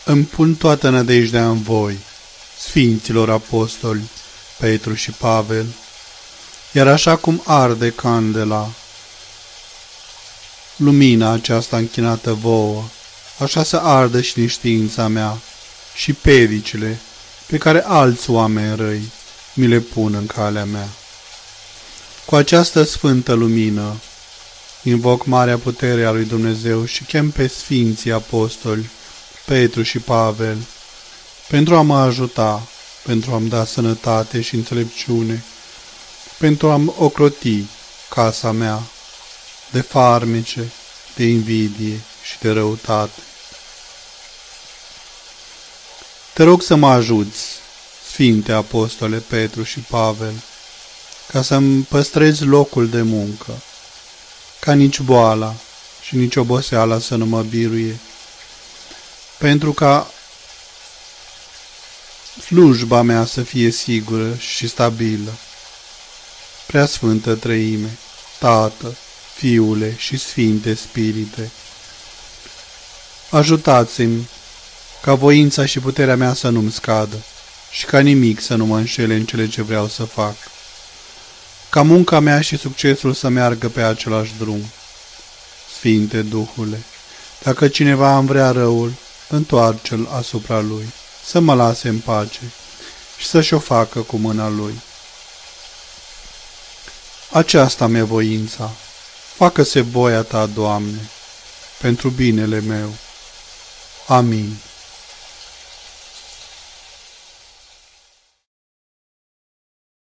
Îmi pun toată nădejdea în voi, Sfinților Apostoli, Petru și Pavel, iar așa cum arde candela, lumina aceasta închinată vouă, așa să ardă și în știința mea și pedicile pe care alți oameni răi mi le pun în calea mea. Cu această sfântă lumină invoc marea putere a lui Dumnezeu și chem pe Sfinții Apostoli, Petru și Pavel, pentru a mă ajuta, pentru a-mi da sănătate și înțelepciune, pentru a-mi ocroti casa mea de farmece, de invidie și de răutate. Te rog să mă ajuți, Sfinte Apostole Petru și Pavel, ca să-mi păstrez locul de muncă, ca nici boala și nici oboseala să nu mă biruie, pentru ca slujba mea să fie sigură și stabilă. Preasfântă Treime, Tată, Fiule și Sfinte Spirite, ajutați-mi ca voința și puterea mea să nu-mi scadă și ca nimic să nu mă înșele în cele ce vreau să fac, ca munca mea și succesul să meargă pe același drum. Sfinte Duhule, dacă cineva îmi vrea răul, întoarce-l asupra lui, să mă lase în pace și să-și o facă cu mâna lui. Aceasta mi-e voința. Facă-se voia ta, Doamne, pentru binele meu. Amin.